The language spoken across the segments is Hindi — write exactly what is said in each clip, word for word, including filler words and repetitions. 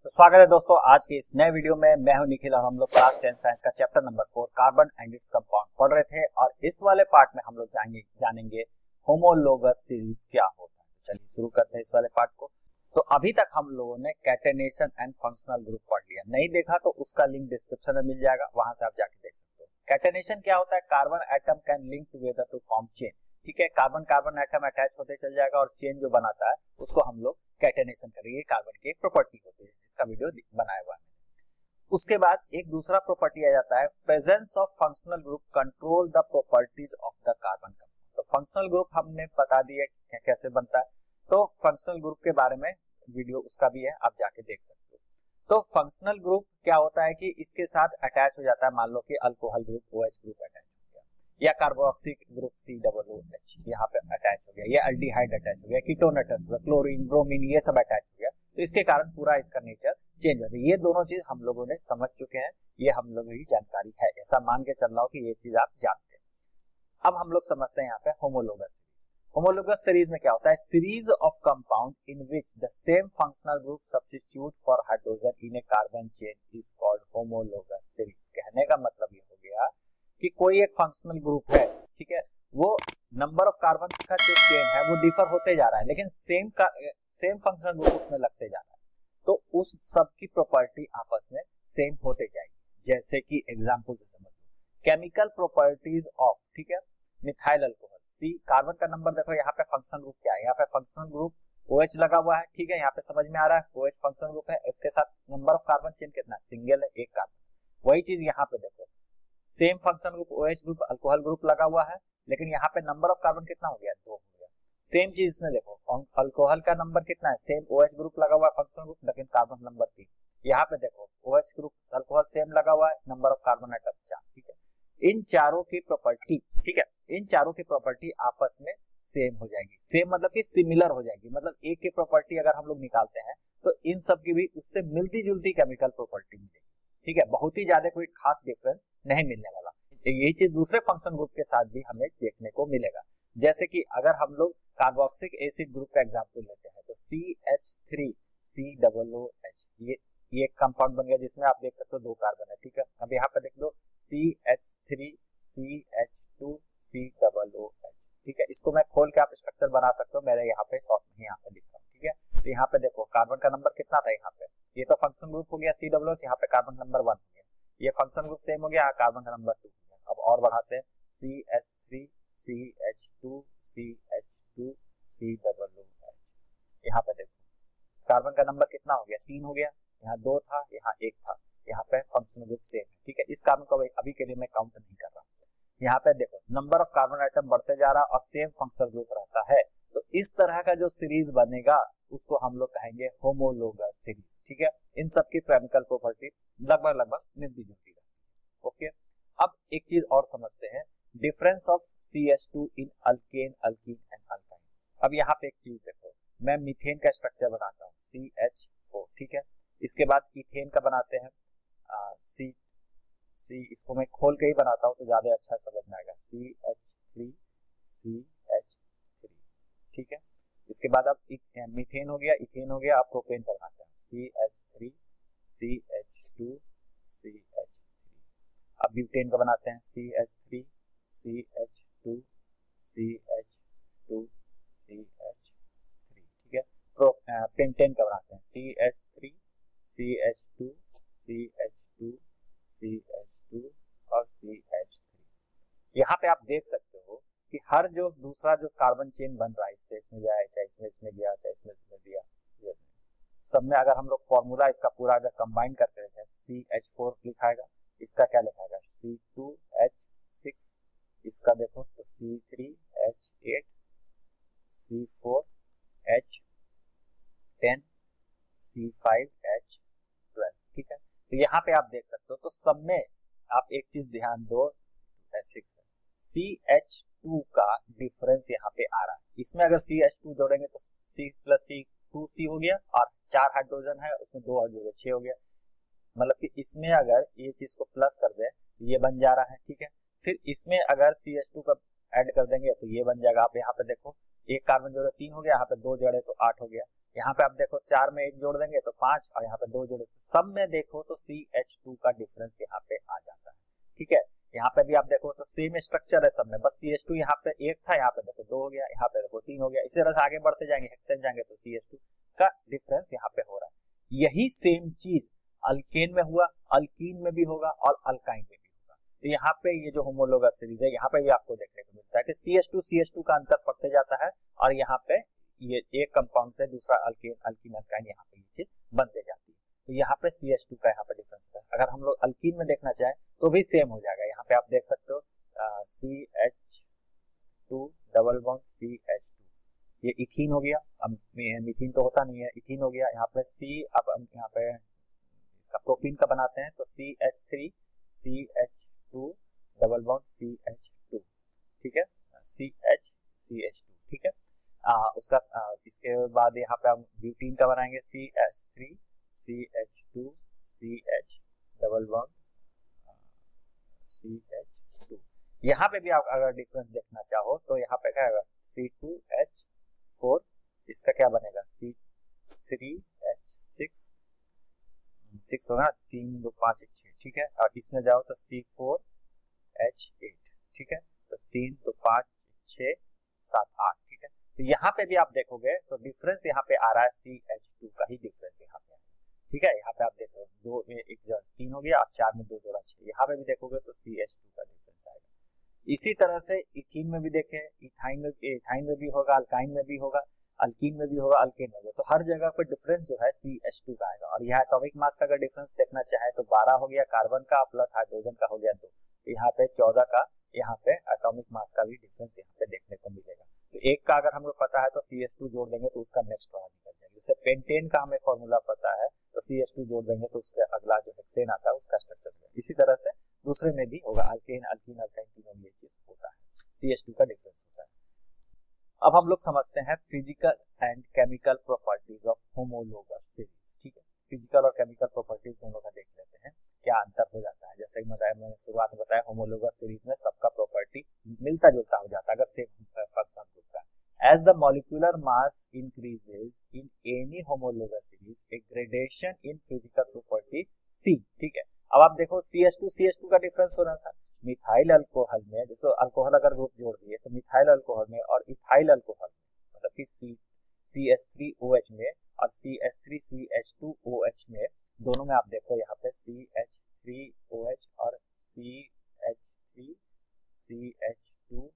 तो स्वागत है दोस्तों आज के इस नए वीडियो में। मैं हूं निखिल और हम लोग क्लास टेन साइंस का chapter number four carbon and its compound पढ़ रहे थे और इस वाले पार्ट में हम लोग जाएंगे जानेंगे होमोलोगस सीरीज क्या होता है। तो चलिए शुरू करते हैं इस वाले पार्ट को। तो अभी तक हम लोगों ने कैटेनेशन एंड फंक्शनल ग्रुप पढ़ लिया, नहीं देखा तो उसका लिंक डिस्क्रिप्शन में मिल जाएगा, वहां से आप जाके देख सकते हो। कैटेनेशन क्या होता है? Carbon atom can link together to form chain. ठीक है, कार्बन कार्बन एटम अटैच होते चल जाएगा और चेन जो बनाता है उसको हम लोग कैटेनेशन करेंगे। कार्बन की एक प्रॉपर्टी होती है, इसका वीडियो बनाया हुआ है। उसके बाद एक दूसरा प्रॉपर्टी आ जाता है presence of functional group control the properties of the carbon compound. तो फंक्शनल ग्रुप हमने बता दिया कैसे बनता है, तो फंक्शनल ग्रुप के बारे में वीडियो उसका भी है, आप जाके देख सकते हो। तो फंक्शनल ग्रुप क्या होता है कि इसके साथ अटैच हो जाता है, मान लो कि alcohol group OH group attach हो गया, या carboxyl group C double O H यहाँ पे अटैच हो गया, या एल्डिहाइड अटैच हो गया, कीटोन अटैच हो गया, क्लोरीन ब्रोमीन ये सब अटैच हो गया। तो इसके कारण पूरा इसका नेचर चेंज होता है। ये दोनों चीज हम लोगों ने समझ चुके हैं, ये हम लोगों की जानकारी है, ऐसा मान के चल रहा हूं कि ये चीज आप जानते हैं। अब हम लोग समझते हैं यहाँ पे होमोलोगस सीरीज। होमोलोगस सीरीज में क्या होता है? Series of compound in which the same functional group substitute for hydrogen in a carbon chain is called homologous series. कहने का मतलब ये हो गया कि कोई एक फंक्शनल ग्रुप है, ठीक है, वो नंबर ऑफ कार्बन का जो चेन है वो डिफर होते जा रहा है, लेकिन सेम का सेम फंक्शनल ग्रुप उसमें लगते जा रहा है, तो उस सब की प्रॉपर्टी आपस में सेम होते जाएगी। जैसे कि एग्जांपल से समझ लो, केमिकल प्रॉपर्टीज ऑफ, ठीक है, मिथाइल अल्कोहल सी, कार्बन का नंबर देखो, यहाँ पे फंक्शनल ग्रुप क्या है, यहाँ पे फंक्शनल ग्रुप OH लगा हुआ है, ठीक है, यहाँ पे समझ में आ रहा है OH फंक्शनल ग्रुप है, इसके साथ नंबर ऑफ कार्बन चेन कितना, सिंगल है, एक कार्बन। वही चीज यहाँ पे देखो, same functional group OH group alcohol group लगा हुआ है, लेकिन यहाँ पे नंबर ऑफ कार्बन कितना हो गया, दो हो गया। सेम चीज इसमें देखो, अल्कोहल का नंबर कितना है, सेम OH ग्रुप लगा हुआ है फंक्शनल ग्रुप, लेकिन कार्बन नंबर तीन। यहाँ पे देखो OH ग्रुप अल्कोहल सेम लगा हुआ है, नंबर ऑफ कार्बन एटम चार, ठीक है। इन चारों की प्रॉपर्टी, ठीक है, इन चारों की प्रॉपर्टी आपस में सेम हो जाएगी। सेम मतलब कि सिमिलर हो जाएगी, मतलब एक की प्रॉपर्टी अगर हम लोग निकालते हैं तो इन सब की भी उससे मिलती जुलती केमिकल प्रॉपर्टी मिलेगी, ठीक है। बहुत ही ज्यादा कोई खास डिफरेंस नहीं मिलने वाला। यही चीज दूसरे फंक्शन ग्रुप के साथ भी हमें देखने को मिलेगा। जैसे कि अगर हम लोग कार्बोक्सिलिक एसिड ग्रुप का एग्जांपल लेते हैं तो C H three C double O H, ये ये कंपाउंड बन गया जिसमें आप देख सकते हो दो कार्बन है, ठीक है। अब यहाँ पे देख लो C H three C H two C double O H, ठीक है। इसको मैं खोल के आप स्ट्रक्चर बना सकते हो, मेरे यहाँ पे शॉर्ट में यहाँ पे लिख रहा हूँ, ठीक है। तो यहाँ पे देखो कार्बन का नंबर कितना था, यहाँ पे ये तो फंक्शन ग्रुप हो गया सी डबल ओ एच, यहाँ पे कार्बन नंबर वन हो गया, ये फंक्शन ग्रुप सेम हो गया, यहाँ कार्बन का नंबर टू। अब और बढ़ाते हैं C H three C H two C H two C double O H, यहाँ पे देखो कार्बन का नंबर कितना हो गया, तीन हो गया, यहाँ दो था, यहाँ एक था, यहाँ पे फंक्शनल ग्रुप सेम है, ठीक है। इस कार्बन को अभी के लिए मैं काउंट नहीं कर रहा। यहाँ पे देखो नंबर ऑफ कार्बन आइटम बढ़ते जा रहा और सेम फंक्शनल ग्रुप रहता है, तो इस तरह का जो सीरीज बनेगा उसको हम लोग कहेंगे होमोलोगस सीरीज, ठीक है। इन सब की केमिकल प्रॉपर्टी लगभग लगभग मिलती जुलती है, ओके। अब एक चीज और समझते हैं, difference of C H two in alkane alkene and alkyne. अब यहाँ पे एक चीज देखो, मैं मीथेन का स्ट्रक्चर बनाता हूँ सी एच फोर, ठीक है। इसके बाद इथेन का बनाते हैं सी सी, इसको मैं खोल के ही बनाता हूँ तो ज्यादा अच्छा समझ में आएगा, C H three C H three, ठीक है। इसके बाद अब मीथेन हो गया, इथेन हो गया, अब प्रोपेन का बनाते हैं C H three C H two C H three. अब ब्यूटेन का बनाते हैं C H three C H two C H two C H three, ठीक है। प्रो पेंटेन का बनाते हैं C H three C H two C H two C H two और सी एच थ्री। यहाँ पे आप देख सकते हो कि हर जो दूसरा जो कार्बन चेन बन रहा है, इससे इसमें जाए, चाहे इसमें इसमें गया, चाहे इसमें इसमें दिया, सब में अगर हम लोग फॉर्मूला इसका पूरा अगर कंबाइन करते रहते हैं, सी एच फोर लिखाएगा, इसका क्या लिखाएगा सी टू एच सिक्स, इसका देखो तो C three H eight C four H ten C five H twelve, ठीक है। तो यहाँ पे आप देख सकते हो, तो सब में आप एक चीज ध्यान दो, सी एच टू का डिफरेंस यहाँ पे आ रहा है। इसमें अगर सी एच टू जोड़ेंगे तो C plus C two C हो गया, और चार हाइड्रोजन है उसमें दो हाइड्रोजन छह हो गया, मतलब कि इसमें अगर ये चीज को प्लस कर दे ये बन जा रहा है, ठीक है। फिर इसमें अगर सी एच टू का ऐड कर देंगे तो ये बन जाएगा। आप यहाँ पे देखो एक कार्बन जोड़े तीन हो गया, यहाँ पे दो जोड़े तो आठ हो गया। यहाँ पे आप देखो चार में एक जोड़ देंगे तो पांच, और यहाँ पे दो जोड़े तो सब में देखो तो सी एच टू का डिफरेंस यहाँ पे आ जाता है। ठीक है, यहाँ पे भी आप देखो तो सेम स्ट्रक्चर है सब में, बस सी एच टू यहाँ पे एक था, यहाँ पे देखो दो हो गया, यहाँ पे देखो तीन हो गया। इसी तरह से आगे बढ़ते जाएंगे, हेक्सेन जाएंगे तो सी एच टू का डिफरेंस यहाँ पे हो रहा है। यही सेम चीज अल्केन में हुआ, अल्कीन में भी होगा और अल्काइन में भी होगा। तो यहाँ पे ये जो होमोलोगस सीरीज है यहाँ पे भी आपको देखने को मिलता है कि C H two C H two का अंतर पड़ते जाता है, और यहाँ पे ये एक कंपाउंड से दूसरा अल्कीन अल्कीन अल्काइन यहाँ पे ये चीज बनते जाती है। तो यहाँ पे सी एच टू का यहाँ पे डिफरेंस होता है। अगर हम लोग अल्कीन में देखना चाहें तो भी सेम हो जाएगा। यहाँ पे आप देख सकते हो C H two double bond C H two, ये इथीन हो गया, अब मिथीन तो होता नहीं है, इथीन हो गया। यहाँ पे सी, अब हम यहाँ पे इसका प्रोपीन का बनाते हैं तो C H three C H two double bond C H two, ठीक है, C H C H two, ठीक है। आ, उसका आ, इसके बाद यहाँ पे हम ब्यूटीन का बनाएंगे C H three C H two C H double bond C H two. यहाँ पे भी आप अगर डिफरेंस देखना चाहो तो यहाँ पे क्या होगा सी टू एच फोर, इसका क्या बनेगा C three H six, six होगा तीन दो पांच एक छह, ठीक है। और इसमें जाओ तो सी फोर एच एट, ठीक है, तो तीन दो पांच छह सात आठ, ठीक है। तो यहाँ पे भी आप देखोगे तो डिफरेंस यहाँ पे आ रहा है सी एच टू का ही डिफरेंस यहाँ पे, ठीक है। यहाँ पे आप देखो दो में एक जोड़ा तीन हो गया और चार में दो जोड़ा छह, यहाँ पे भी देखोगे तो सी एच टू का डिफरेंस आएगा। इसी तरह से इथीन में भी देखें, इथाइन में इथाइन में भी होगा, अल्काइन में भी होगा, अल्कीन में भी होगा, अल्केन में भी, तो हर जगह पर डिफरेंस जो है सी एच टू का आएगा। और यहाँ एटॉमिक मास का अगर डिफरेंस देखना चाहे तो बारह हो गया कार्बन का प्लस हाइड्रोजन का हो गया दो, तो यहाँ पे चौदह का यहाँ पे एटॉमिक मास का भी डिफरेंस यहाँ पे देखने को मिलेगा। तो एक का अगर हम लोग पता है तो सी एच टू जोड़ देंगे तो उसका नेक्स्ट वाला निकल जाएगा। जैसे पेंटेन का हमें फॉर्मूला पता है तो सी एच टू जोड़ देंगे तो उसके अगला जो हेक्सेन आता है उसका स्ट्रक्चर होगा। इसी तरह से दूसरे में भी होगा, अल्केन अल्कीन अल्काइन तीनों में ये चीज होता है, सी एच टू का डिफरेंस होता है। अब हम लोग समझते हैं physical and chemical properties of homologous series, ठीक है। फिजिकल और केमिकल प्रॉपर्टीज दोनों का देख लेते हैं क्या अंतर हो जाता है। जैसे कि मैंने शुरुआत में बताया होमोलोगस सीरीज में सबका प्रॉपर्टी मिलता जुलता हो जाता है अगर सेम फंक्शन ग्रुप का। As the molecular mass increases in any homologous series, a gradation in physical property C, ठीक है। अब आप देखो C H two C H two का डिफरेंस हो रहा था मिथाइल अल्कोहल में, जैसे अल्कोहल अगर ग्रुप जोड़ दिए तो मिथाइल अल्कोहल में और इथाइल अल्कोहल में, मतलब कि C C H three O H में और C H three C H two O H में, दोनों में आप देखो यहाँ पे C H three O H और C H three C H two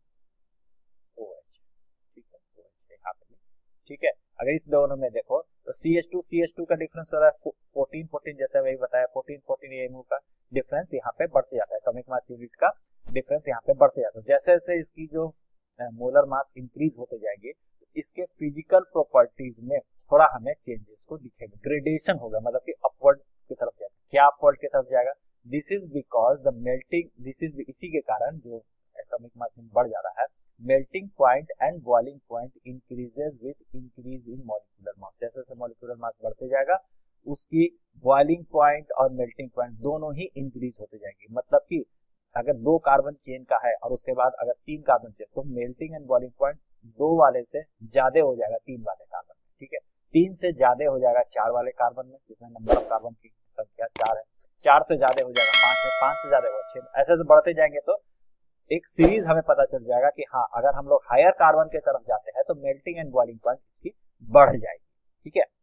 O H, ठीक है, ओ एच यहाँ पे, ठीक है। अगर इस दोनों में देखो तो C H two C H two का डिफरेंस हो रहा है फोर्टीन फोर्टीन, जैसे वही बताया फोर्टीन फोर्टीन एमओ का डिफरेंस यहाँ पे बढ़ते जाता है, एटॉमिक मास यूनिट का डिफरेंस यहाँ पे बढ़ते जाता है। जैसे जैसे इसकी जो मोलर मास इंक्रीज होते जाएंगे तो इसके फिजिकल प्रॉपर्टीज में थोड़ा हमें चेंजेस को दिखेगा, ग्रेडेशन होगा, मतलब कि अपवर्ड की तरफ जाएगा। क्या अपवर्ड की तरफ जाएगा? This is because the melting, this is इसी के कारण जो एटॉमिक मास बढ़ जा रहा है, melting point and boiling point increases with increase in molecular mass. जैसे जैसे मॉलिक्यूलर मास बढ़ते जाएगा उसकी बॉइलिंग पॉइंट और मेल्टिंग पॉइंट दोनों ही इंक्रीज होते जाएंगे। मतलब कि अगर दो कार्बन चेन का है और उसके बाद अगर तीन कार्बन चेन, तो मेल्टिंग एंड बॉइलिंग पॉइंट दो वाले से ज्यादा हो जाएगा तीन वाले कार्बन में, ठीक है। तीन से ज्यादा हो जाएगा चार वाले कार्बन में, जिसमें नंबर ऑफ कार्बन की संख्या चार है, चार से ज्यादा हो जाएगा पांच में, पांच से ज्यादा होगा छह में, ऐसे ऐसे बढ़ते जाएंगे तो एक सीरीज हमें पता चल जाएगा कि हाँ अगर हम लोग हायर कार्बन के तरफ जाते हैं तो मेल्टिंग एंड बॉइलिंग पॉइंट इसकी बढ़ जाएगी, ठीक है।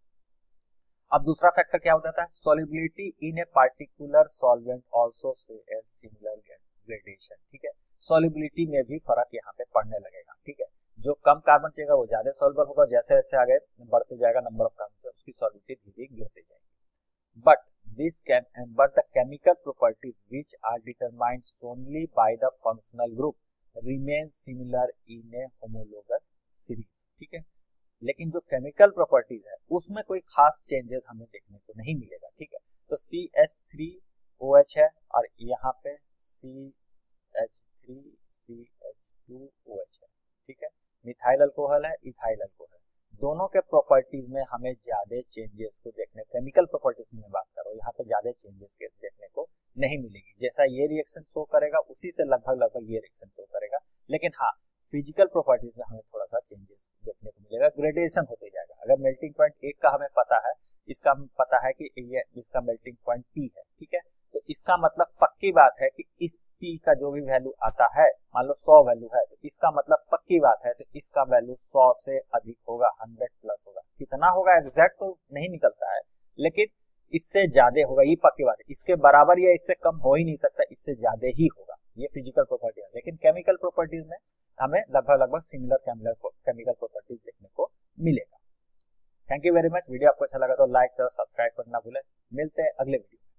अब दूसरा फैक्टर क्या हो जाता है? Solubility in a particular solvent also similar gradation, ठीक है। सॉल्युबिलिटी में भी फर्क यहाँ पे पड़ने लगेगा, ठीक है। जो कम कार्बन चाहिए वो ज्यादा सॉल्युबल होगा, जैसे जैसे आगे बढ़ते जाएगा नंबर ऑफ कार्बन, उसकी सॉल्युबिलिटी धीरे धीरे गिरते जाएगी। But This can, but the chemical properties which are determined solely by the functional group remain similar in a homologous series, ठीक है। लेकिन जो केमिकल प्रॉपर्टीज है उसमें कोई खास चेंजेस हमें देखने को नहीं मिलेगा, ठीक है। तो C H three O H है और यहाँ पे C H three C H two O H है, ठीक है। मिथाइल अल्कोहल है, इथाइल अल्कोहल, दोनों के प्रॉपर्टीज में हमें ज्यादा चेंजेस को देखने, केमिकल प्रॉपर्टीज की मैं बात कर रहा हूँ, यहाँ पे ज्यादा चेंजेस के देखने को नहीं मिलेगी। जैसा ये रिएक्शन शो करेगा उसी से लगभग लगभग ये रिएक्शन शो करेगा। लेकिन हाँ फिजिकल प्रॉपर्टीज में हमें थोड़ा सा चेंजेस देखने को मिलेगा, ग्रेडेशन होते जाएगा। अगर मेल्टिंग पॉइंट एक का हमें पता है, इसका हमें पता है कि ये इसका मेल्टिंग पॉइंट P है, ठीक है, तो इसका मतलब पक्की बात है कि इस P का जो भी वैल्यू आता है, मान लो सौ वैल्यू है, तो इसका मतलब पक्की बात है तो इसका वैल्यू सौ से अधिक होगा, हंड्रेड प्लस होगा। कितना होगा एग्जैक्ट तो नहीं निकलता है, लेकिन इससे ज्यादा होगा, ये पक्की बात है। इसके बराबर या इससे कम हो ही नहीं सकता, इससे ज्यादा ही होगा। ये फिजिकल प्रॉपर्टी है। लेकिन केमिकल प्रॉपर्टीज में हमें लगभग लगभग सिमिलर केमिकल प्रॉपर्टीज देखने को मिलेगा। Thank you very much. Video आपको अच्छा लगा तो लाइक शेयर सब्सक्राइब करना भूलें। मिलते हैं अगले वीडियो।